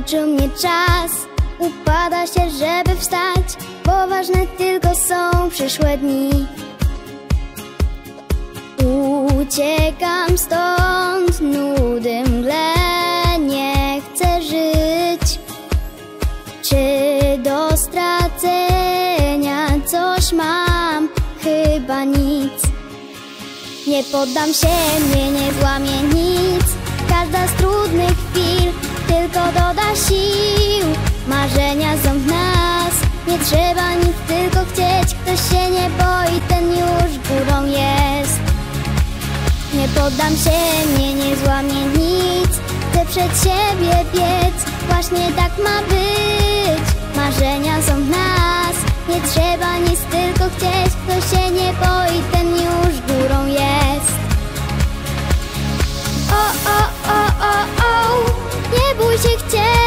Zmęczył mnie czas, upada się, żeby wstać, bo ważne tylko są przyszłe dni. Uciekam stąd, nudy mgle, nie chcę żyć. Czy do stracenia coś mam? Chyba nic. Nie poddam się, mnie nie złamie nic. Każda z trudnych chwil tylko doda sił. Marzenia są w nas, nie trzeba nic, tylko chcieć. Kto się nie boi, ten już górą jest. Nie poddam się, mnie nie złamie nic. Chcę przed siebie biec, właśnie tak ma być. Marzenia są w nas, nie trzeba nic, tylko chcieć. Kto się nie boi, ten już górą jest. O, o, o, o, o, nie bój się chcieć.